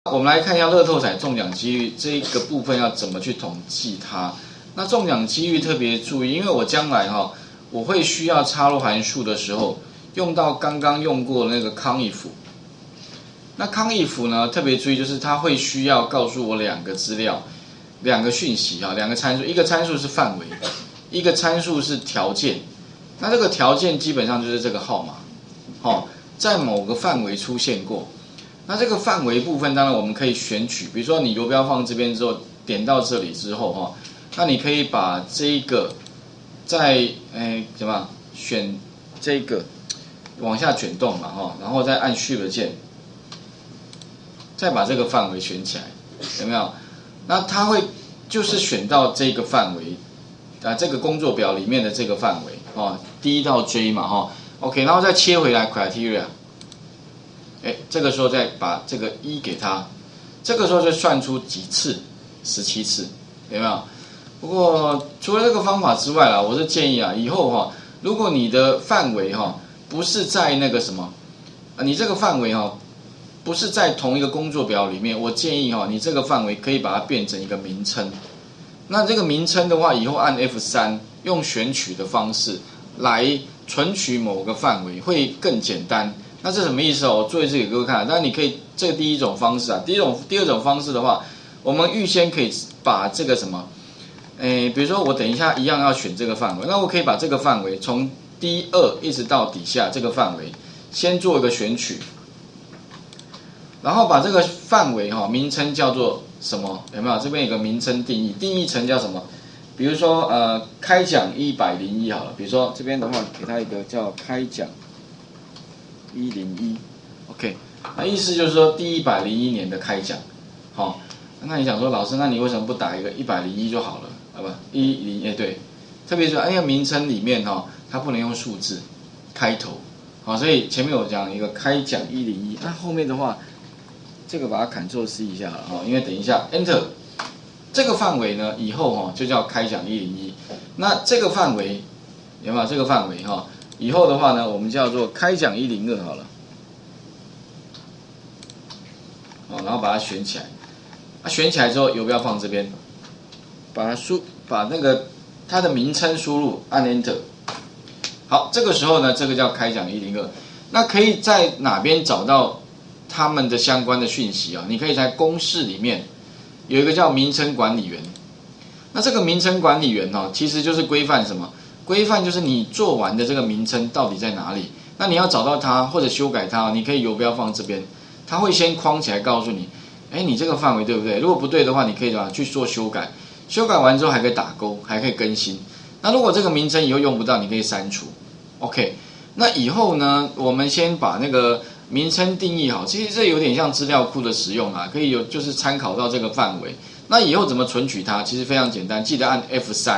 我们来看一下乐透彩中奖几率这一个部分要怎么去统计它。那中奖几率特别注意，因为我将来我会需要插入函数的时候用到刚刚用过的那个 CONIF。那 CONIF 呢，特别注意就是它会需要告诉我两个资料、两个讯息两个参数，一个参数是范围，一个参数是条件。那这个条件基本上就是这个号码，在某个范围出现过。那这个范围部分，当然我们可以选取，比如说你游标放这边之后，点到这里之后那你可以把这一个再选这个往下卷动嘛然后再按 Shift 键，再把这个范围选起来，有没有？那它会就是选到这个范围这个工作表里面的这个范围D 到 J 嘛OK， 然后再切回来 Criteria。这个时候再把这个1给它，这个时候就算出几次，17次，有没有？不过除了这个方法之外啦，我是建议以后如果你的范围不是在那个什么，你这个范围不是在同一个工作表里面，我建议你这个范围可以把它变成一个名称。那这个名称的话，以后按 F3 用选取的方式来存取某个范围会更简单。那这什么意思我做一次给各位看。当然你可以，这个第一种方式第二种方式的话，我们预先可以把这个什么，比如说我等一下一样要选这个范围，那我可以把这个范围从D2一直到底下这个范围，先做一个选取，然后把这个范围名称叫做什么？有没有？这边有个名称定义，定义成叫什么？比如说开奖101好了，比如说这边的话给它一个叫开奖101 ，OK， 那意思就是说第101年的开奖，那你想说老师，那你为什么不打一个101就好了？不，101，对，特别是因为名称里面它不能用数字开头，所以前面我讲一个开奖101，那后面的话，这个把它 Ctrl+C 一下了因为等一下 Enter， 这个范围呢以后就叫开奖101，那这个范围有没有？这个范围以后的话呢，我们叫做开奖102好了，然后把它选起来，选起来之后，游标放这边，把那个它的名称输入，按 Enter。好，这个时候呢，这个叫开奖102。那可以在哪边找到他们的相关的讯息你可以在公式里面有一个叫名称管理员。那这个名称管理员其实就是规范什么？规范就是你做完的这个名称到底在哪里？那你要找到它或者修改它，你可以游标放这边，它会先框起来告诉你，你这个范围对不对？如果不对的话，你可以去做修改，修改完之后还可以打勾，还可以更新。那如果这个名称以后用不到，你可以删除。OK， 那以后呢，我们先把那个名称定义好，其实这有点像资料库的使用可以就是参考到这个范围。那以后怎么存取它？其实非常简单，记得按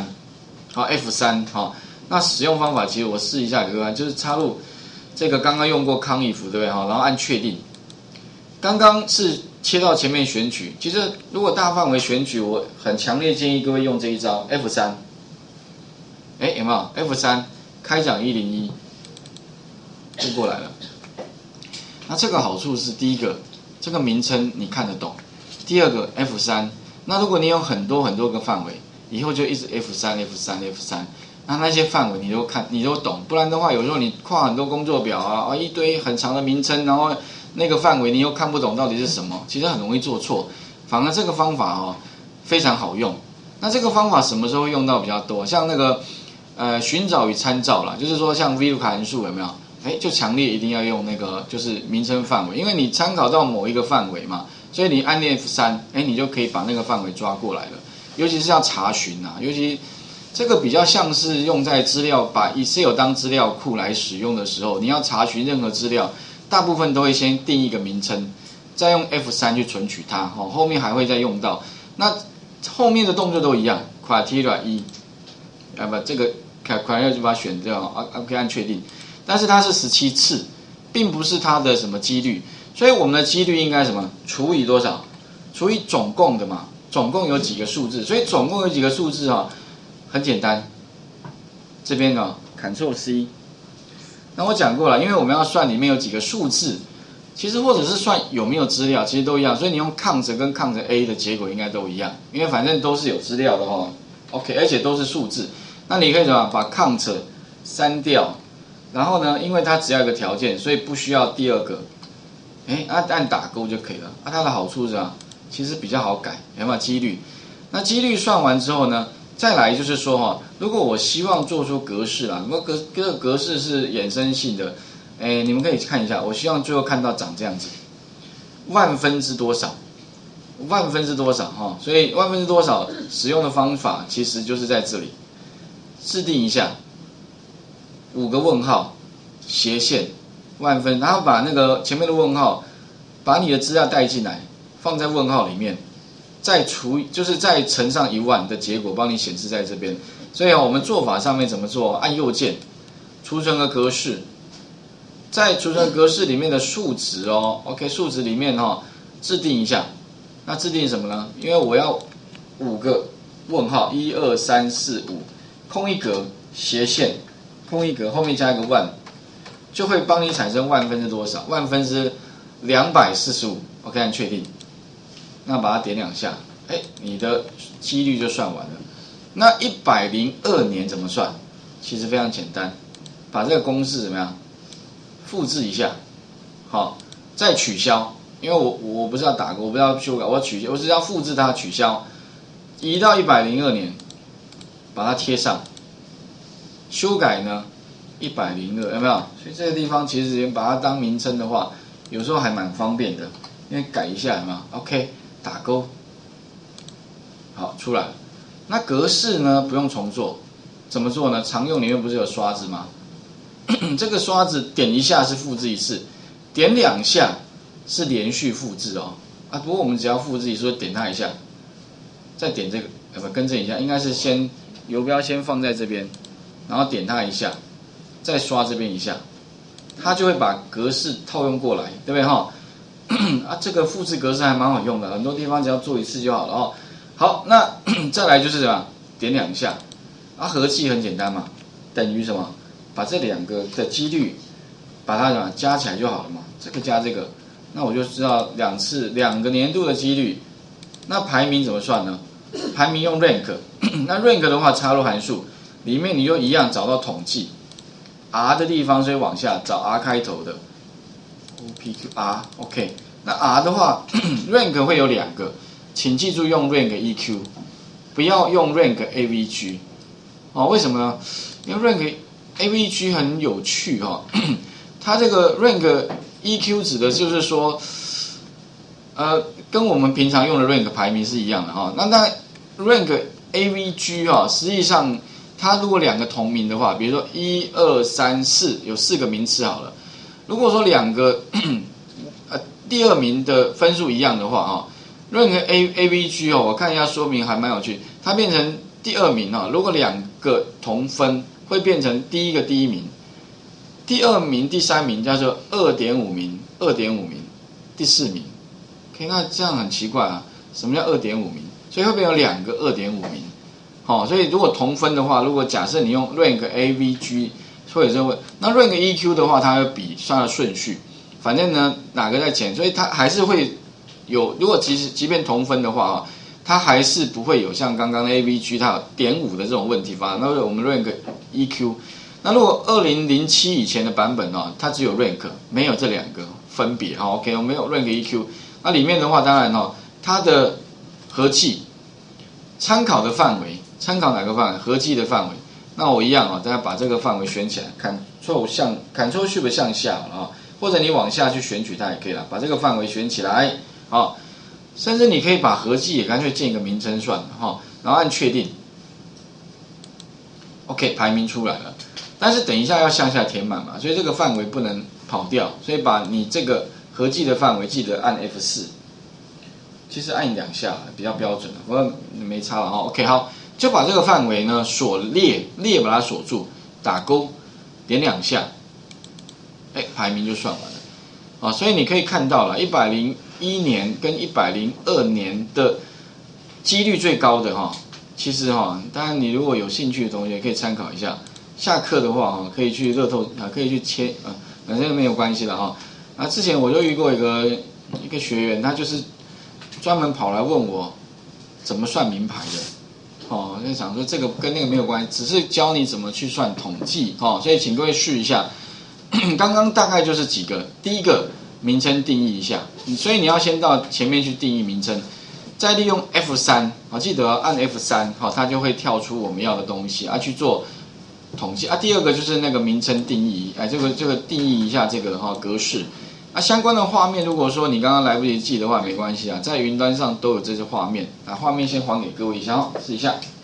F3。F3 那使用方法其实我试一下给各位，就是插入这个刚刚用过 CONIF 对不对然后按确定。刚刚是切到前面选取，其实如果大范围选取，我很强烈建议各位用这一招 F3。有没有 F3 开奖101就过来了？那这个好处是第一个，这个名称你看得懂；第二个 F3， 那如果你有很多个范围。以后就一直 F3，那些范围你都懂，不然的话，有时候你跨很多工作表一堆很长的名称，然后那个范围你又看不懂到底是什么，其实很容易做错。反而这个方法非常好用。那这个方法什么时候用到比较多？像那个寻找与参照啦，就是说像 VLOOKUP 函数有没有？就强烈一定要用那个就是名称范围，因为你参考到某一个范围嘛，所以你按 F3，你就可以把那个范围抓过来了。尤其是要查询尤其这个比较像是用在资料，把 Excel 当资料库来使用的时候，你要查询任何资料，大部分都会先定一个名称，再用 F3 去存取它，后面还会再用到。那后面的动作都一样 ，Criteria 1，把这个 Criteria 就把它选掉，OK 按确定。但是它是17次，并不是它的什么几率，所以我们的几率应该什么？除以多少？除以总共的嘛。总共有几个数字，所以总共有几个数字很简单。这边Ctrl+C， 那我讲过了，因为我们要算里面有几个数字， 其实或者是算有没有资料，其实都一样。所以你用 count 跟 count A 的结果应该都一样，因为反正都是有资料的哈。OK， 而且都是数字。那你可以怎么把 count 删掉？然后呢，因为它只要一个条件，所以不需要第二个。按打勾就可以了。它的好处是啊，其实比较好改，有没有几率？那几率算完之后呢，再来就是说如果我希望做出格式啦，这个格式是衍生性的。你们可以看一下，我希望最后看到长这样子，万分之多少？万分之多少所以万分之多少使用的方法其实就是在这里，制定一下5个问号，斜线万分，然后把那个前面的问号，把你的资料带进来，放在问号里面，再就是再乘上10000的结果，帮你显示在这边。所以我们做法上面怎么做？按右键，储存个格式。在储存格式里面的数值OK， 数值里面制定一下。那制定什么呢？因为我要5个问号，1、2、3、4、5，空一格，斜线，空一格，后面加一个万，就会帮你产生万分之多少？万分之245。OK， 按确定。那把它点2下，你的几率就算完了。那102年怎么算？其实非常简单，把这个公式怎么样？复制一下，好，再取消，因为我不是要打勾，我不是要修改，我要取消，我是要复制它取消，移到102年，把它贴上，修改呢102，有没有？所以这个地方其实直接把它当名称的话，有时候还蛮方便的，因为改一下有没有 ？OK， 打勾，好出来了。那格式呢不用重做，怎么做呢？常用里面不是有刷子吗？这个刷子点一下是复制一次，点2下是连续复制不过我们只要复制一次，点它一下，再点这个，更正一下，应该是先游标先放在这边，然后点它一下，再刷这边一下，它就会把格式套用过来，对不对这个复制格式还蛮好用的，很多地方只要做一次就好了好，那再来就是什么？点2下，合计很简单嘛，等于什么？把这2个的几率，把它加起来就好了嘛。这个加这个，那我就知道2个年度的几率。那排名怎么算呢？排名用 rank， 那 rank 的话插入函数，里面你就一样找到统计 R 的地方，所以往下找 R 开头的 OPQR，OK。那 R 的话，rank 会有2个，请记住用 rank EQ， 不要用 rank AVG。为什么呢？因为 rank AVG 很有趣它这个 rank EQ 指的就是说，跟我们平常用的 rank 排名是一样的那rank AVG 实际上它如果2个同名的话，比如说1、2、3、4有4个名次好了，如果说2个第2名的分数一样的话rank AVG 我看一下说明还蛮有趣，它变成第2名如果2个同分，会变成第1个第1名，第2名、第3名叫做2.5名、2.5名，第4名。OK， 那这样很奇怪什么叫2.5名？所以会变成2个2.5名。所以如果同分的话，如果假设你用 rank AVG 或者是那 rank EQ 的话，它会比算的顺序，反正呢哪个在前，所以它还是会有。如果即便同分的话它还是不会有像刚刚的 AVG 它有0.5的这种问题发生。那我们 rank EQ， 那如果2007以前的版本它只有 rank， 没有这2个分别OK， 我们有 rank EQ。那里面的话，当然它的合计参考的范围，参考哪个范围？合计的范围。那我一样大家把这个范围选起来，Ctrl Shift 向下或者你往下去选取它也可以了，把这个范围选起来甚至你可以把合计也干脆建一个名称算了然后按确定 ，OK， 排名出来了。但是等一下要向下填满嘛，所以这个范围不能跑掉，所以把你这个合计的范围记得按 F4， 其实按2下比较标准不过没差了OK， 好，就把这个范围呢锁列把它锁住，打勾，点2下，排名就算完了所以你可以看到了101年跟102年的几率最高的其实当然你如果有兴趣的同学可以参考一下。下课的话可以去乐透可以去切反正没有关系了啊，之前我就遇过一个学员，他就是专门跑来问我怎么算名牌的，哦，就想说这个跟那个没有关系，只是教你怎么去算统计，哦，所以请各位试一下。刚刚大概就是几个，第一个名称定义一下，所以你要先到前面去定义名称，再利用 F3，好，记得按 F3，好，它就会跳出我们要的东西啊，去做统计啊。第二个就是那个名称定义，哎，这个定义一下这个格式。啊，相关的画面，如果说你刚刚来不及记的话，没关系啊，在云端上都有这些画面啊。画面先还给各位一下，试一下。